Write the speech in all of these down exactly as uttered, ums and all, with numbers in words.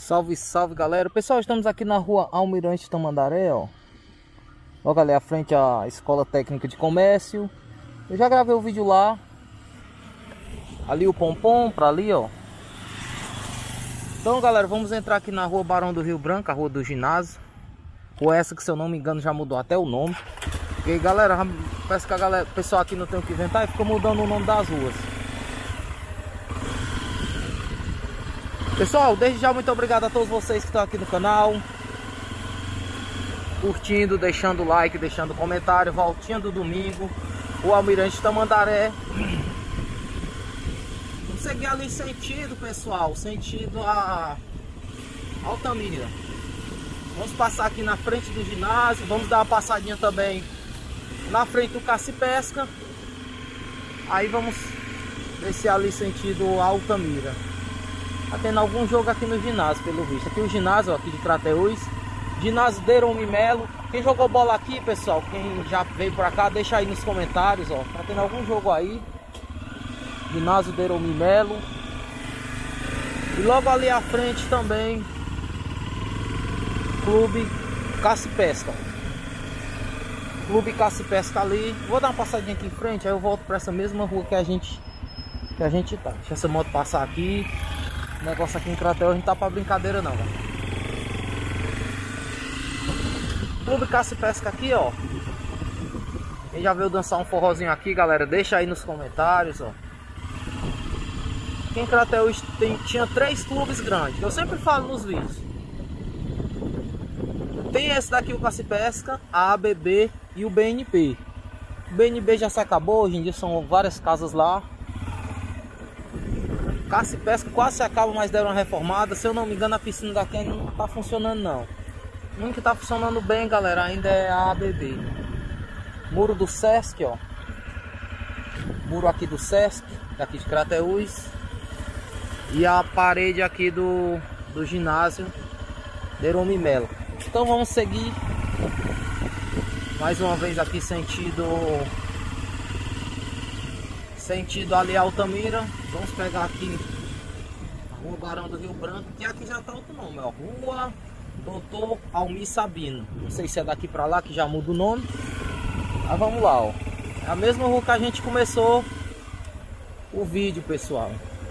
Salve, salve galera. Pessoal, estamos aqui na rua Almirante Tamandaré, ó. Logo ali à frente a Escola Técnica de Comércio. Eu já gravei o vídeo lá. Ali o Pompom, pra ali, ó. Então galera, vamos entrar aqui na rua Barão do Rio Branco, a rua do ginásio. Rua essa que, se eu não me engano, já mudou até o nome. Porque galera, parece que a galera, o pessoal aqui não tem o que inventar e fica mudando o nome das ruas. Pessoal, desde já muito obrigado a todos vocês que estão aqui no canal, curtindo, deixando like, deixando comentário. Voltinha do domingo, o Almirante Tamandaré. Vamos seguir ali sentido, pessoal, sentido a Altamira. Vamos passar aqui na frente do ginásio, vamos dar uma passadinha também na frente do Caça e Pesca. Aí vamos descer ali sentido Altamira. Tá tendo algum jogo aqui no ginásio, pelo visto. Aqui o ginásio, ó, aqui de Crateús. Ginásio Deromi Melo. Quem jogou bola aqui, pessoal, quem já veio pra cá, deixa aí nos comentários, ó. Tá tendo algum jogo aí. Ginásio Deromi Melo. E logo ali à frente também, Clube Caça e Pesca. Clube Caça e Pesca ali. Vou dar uma passadinha aqui em frente, aí eu volto pra essa mesma rua que a gente, que a gente tá. Deixa essa moto passar aqui. O negócio aqui em Crateús não tá pra brincadeira não, velho. Clube Caça e Pesca aqui, ó. Quem já veio dançar um forrozinho aqui, galera, deixa aí nos comentários, ó. Aqui em Crateús tem, tinha três clubes grandes, eu sempre falo nos vídeos. Tem esse daqui, o Caça e Pesca, a A B B e o B N P. O B N B já se acabou, hoje em dia são várias casas lá. Caça e Pesca quase se acaba, mas deram uma reformada. Se eu não me engano, a piscina daqui não tá funcionando não. O único que tá funcionando bem, galera, ainda é a A B B. Muro do Sesc, ó. Muro aqui do Sesc, daqui de Crateús. E a parede aqui do, do ginásio Deromi Melo. Então vamos seguir mais uma vez aqui sentido Sentido ali Altamira. Vamos pegar aqui a Rua Barão do Rio Branco, que aqui já tá outro nome, ó. Rua Doutor Almir Sabino. Não sei se é daqui pra lá que já muda o nome. Mas vamos lá, ó. É a mesma rua que a gente começou o vídeo, pessoal.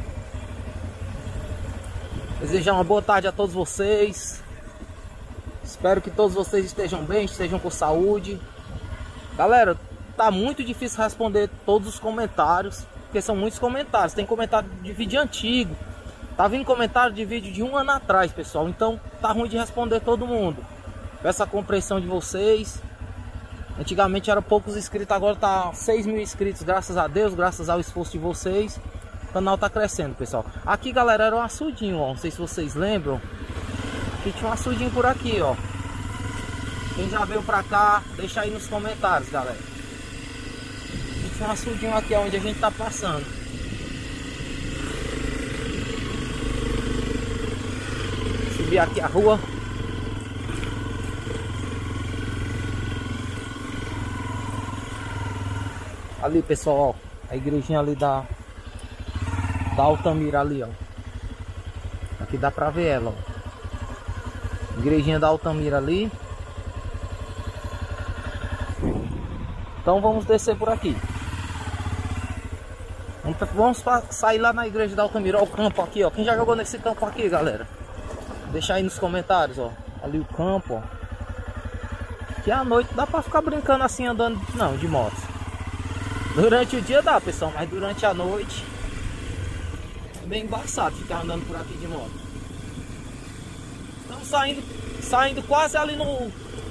Desejar uma boa tarde a todos vocês. Espero que todos vocês estejam bem, estejam com saúde. Galera, tá muito difícil responder todos os comentários, porque são muitos comentários. Tem comentário de vídeo antigo, tá vindo comentário de vídeo de um ano atrás, pessoal. Então tá ruim de responder todo mundo. Peço a compreensão de vocês. Antigamente era poucos inscritos, agora tá seis mil inscritos, graças a Deus, graças ao esforço de vocês. O canal tá crescendo, pessoal. Aqui, galera, era um açudinho, ó. Não sei se vocês lembram. Aqui tinha um açudinho por aqui, ó. Quem já veio pra cá, deixa aí nos comentários, galera. Tinha um açudinho aqui onde a gente tá passando. Subir aqui a rua. Ali, pessoal, ó, a igrejinha ali da da Altamira ali, ó. Aqui dá pra ver ela, ó. Igrejinha da Altamira ali. Então vamos descer por aqui. Vamos sair lá na igreja da Altamira. Ó, o campo aqui, ó. Quem já jogou nesse campo aqui, galera? Deixa aí nos comentários, ó. Ali o campo, ó. Que à noite dá pra ficar brincando assim, andando, não, de moto. Durante o dia dá, pessoal, mas durante a noite é bem embaçado ficar andando por aqui de moto. Estamos saindo, saindo quase ali no...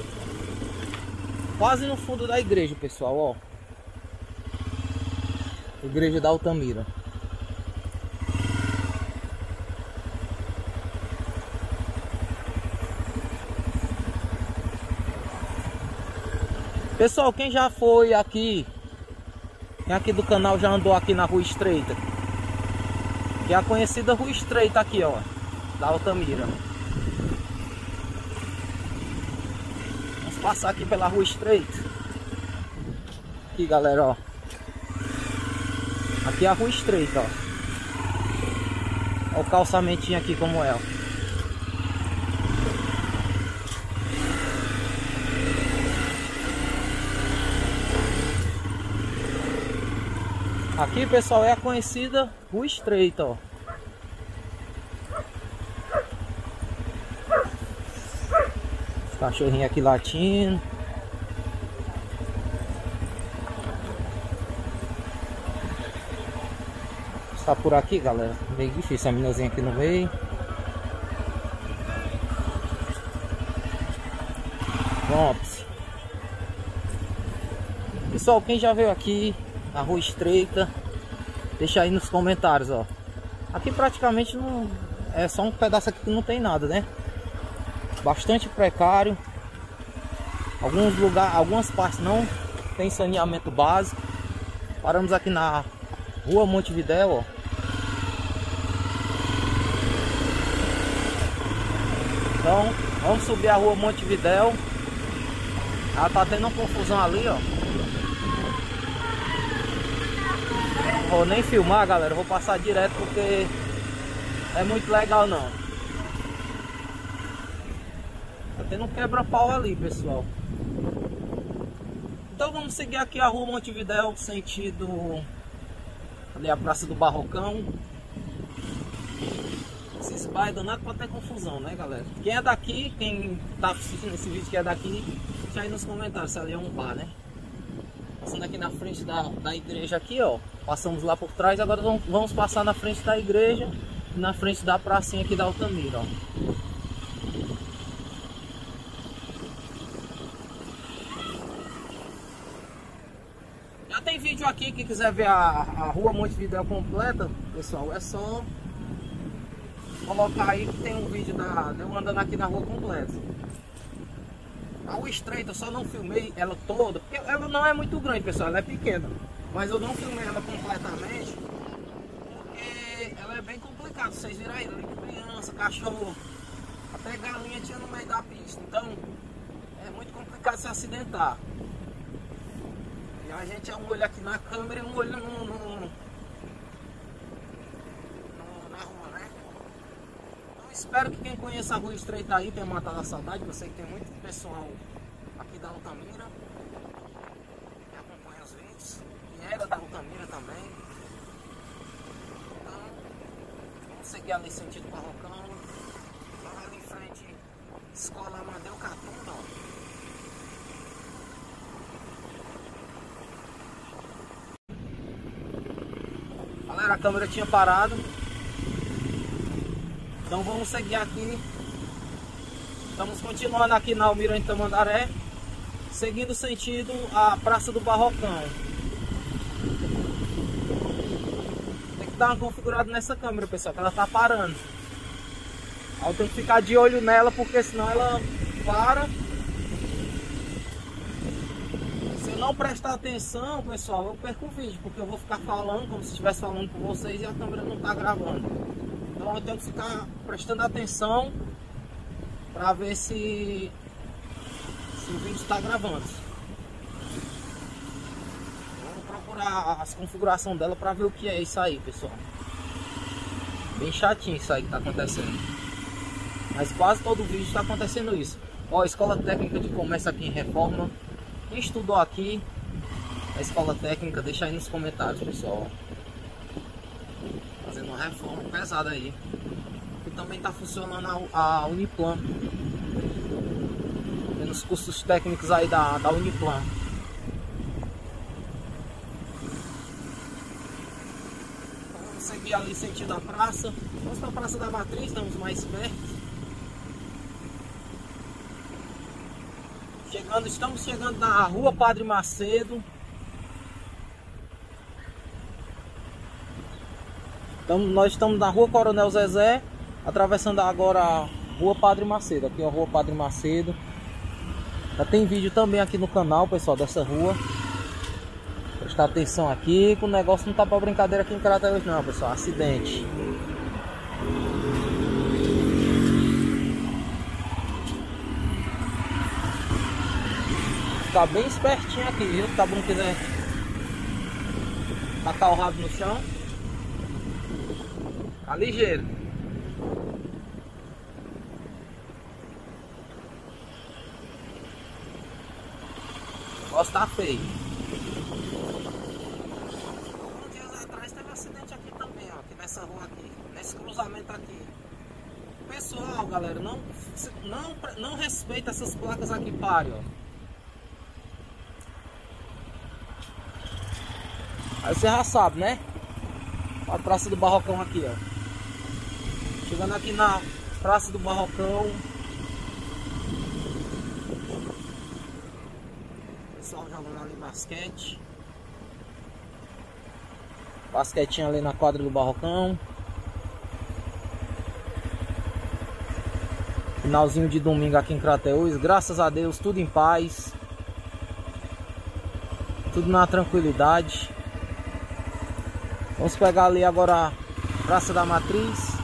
Quase no fundo da igreja, pessoal, ó. Igreja da Altamira. Pessoal, quem já foi aqui, quem aqui do canal já andou aqui na Rua Estreita, que é a conhecida Rua Estreita aqui, ó, da Altamira. Vamos passar aqui pela Rua Estreita. Aqui, galera, ó. Aqui é a Rua Estreita, ó. Olha o calçamentinho aqui como é, ó. Aqui, pessoal, é a conhecida Rua Estreita, ó. Os cachorrinhos aqui latindo. Está por aqui, galera. Meio difícil, a meninazinha aqui no meio. Pronto. Pessoal, quem já veio aqui na Rua Estreita, deixa aí nos comentários, ó. Aqui praticamente não é só um pedaço aqui que não tem nada, né? Bastante precário. Alguns lugares, algumas partes não tem saneamento básico. Paramos aqui na Rua Montevidéu, ó. Então, vamos subir a Rua Montevidéu. Ela tá tendo uma confusão ali, ó. Não vou nem filmar, galera. Vou passar direto porque é muito legal, não. Tá tendo um quebra-pau ali, pessoal. Então vamos seguir aqui a Rua Montevidéu, sentido ali a Praça do Barrocão. Esses bairros danados pra ter confusão, né, galera? Quem é daqui, quem tá assistindo esse vídeo que é daqui, deixa aí nos comentários se ali é um bar, né? Passando aqui na frente da, da igreja aqui, ó. Passamos lá por trás, agora vamos, vamos passar na frente da igreja e na frente da pracinha aqui da Altamira, ó. Já tem vídeo aqui, quem quiser ver a, a Rua Montevidéu completa, pessoal, é só colocar aí que tem um vídeo da, de eu andando aqui na rua completa. A Rua Estreita eu só não filmei ela toda, porque ela não é muito grande, pessoal, ela é pequena. Mas eu não filmei ela completamente, porque ela é bem complicada. Vocês viram aí, criança, cachorro, até galinha tinha no meio da pista. Então, é muito complicado se acidentar. E a gente é um olho aqui na câmera e um olho no, no, no, na rua, né? Então, espero que quem conheça a Rua Estreita aí tenha matado a saudade. Eu sei que tem muito pessoal aqui da Altamira que acompanha os vídeos. E era da Altamira também. Então, vamos seguir ali sentido Barrocão. Lá ali em frente, Escola Amadeu Catunda, ó. Galera, a câmera tinha parado. Então vamos seguir aqui. Estamos continuando aqui na Almirante Tamandaré, seguindo sentido a Praça do Barrocão. Tem que dar uma configurada nessa câmera, pessoal, que ela tá parando. Aí eu tenho que ficar de olho nela, porque senão ela para. Se eu não prestar atenção, pessoal, eu perco o vídeo, porque eu vou ficar falando como se estivesse falando com vocês e a câmera não tá gravando. Então eu tenho que ficar prestando atenção para ver se, se o vídeo está gravando. Vamos procurar as configurações dela para ver o que é isso aí, pessoal. Bem chatinho isso aí que está acontecendo. Mas quase todo vídeo está acontecendo isso. Ó, Escola Técnica de Comércio aqui em Reforma. Quem estudou aqui a Escola Técnica, deixa aí nos comentários, pessoal. Fazendo uma reforma pesada aí. E também está funcionando a, a Uniplan. Tem os cursos técnicos aí da, da Uniplan. Então, vamos seguir ali sentido a praça. Vamos para a Praça da Matriz, estamos mais perto. Chegando, estamos chegando na Rua Padre Macedo. Então, nós estamos na Rua Coronel Zezé, atravessando agora a Rua Padre Macedo. Aqui é a Rua Padre Macedo. Já tem vídeo também aqui no canal, pessoal, dessa rua. Prestar atenção aqui, que o negócio não tá pra brincadeira aqui em Crateús não, pessoal. Acidente. Ficar bem espertinho aqui, viu? Se tá bom, quiser tacar o rabo no chão. Tá ligeiro. O negócio tá feio. Alguns dias pessoal, galera, não, não, não respeita essas placas aqui, pare, ó. Aí você já sabe, né? A Praça do Barrocão aqui, ó. Chegando aqui na Praça do Barrocão. Pessoal jogando ali basquete. Basquetinho ali na quadra do Barrocão. Finalzinho de domingo aqui em Crateús, graças a Deus, tudo em paz. Tudo na tranquilidade. Vamos pegar ali agora a Praça da Matriz.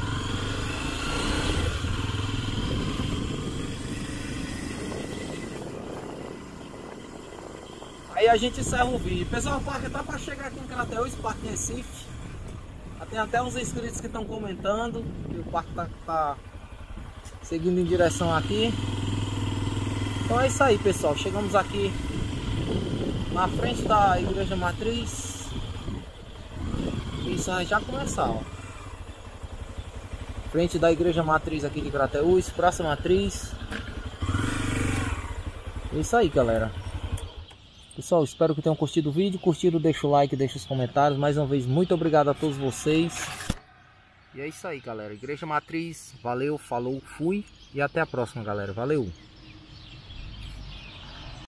Aí a gente encerra o vídeo. Pessoal, o parque tá para chegar aqui em Crateús, Parque Recife. Tem até uns inscritos que estão comentando que o parque tá, tá seguindo em direção aqui. Então é isso aí, pessoal. Chegamos aqui na frente da Igreja Matriz. Isso aí já começar, ó. Frente da Igreja Matriz aqui de Crateús, Praça Matriz. É isso aí, galera. Pessoal, espero que tenham curtido o vídeo. Curtiram, deixa o like, deixa os comentários. Mais uma vez, muito obrigado a todos vocês. E é isso aí, galera. Igreja Matriz, valeu, falou, fui. E até a próxima, galera. Valeu!